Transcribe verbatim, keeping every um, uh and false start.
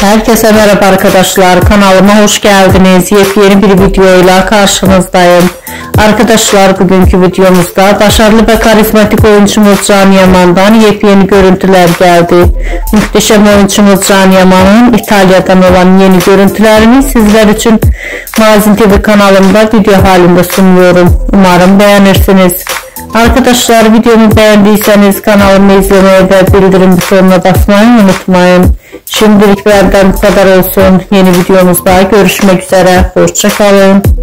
Herkese merhaba arkadaşlar, kanalıma hoş geldiniz. Yepyeni bir videoyla karşınızdayım. Arkadaşlar, bugünkü videomuzda başarılı ve karizmatik oyuncumuz Can Yaman'dan yepyeni görüntüler geldi. Muhteşem oyuncumuz Can Yaman'ın İtalya'dan olan yeni görüntülerini sizler için Mazin T V kanalımda video halinde sunuyorum. Umarım beğenirsiniz. Arkadaşlar, videomu beğendiyseniz kanalımı izlemeyi ve bildirim butonuna basmayı unutmayın. Şimdilik benden bu kadar olsun. Yeni videomuzda görüşmek üzere. Hoşça kalın.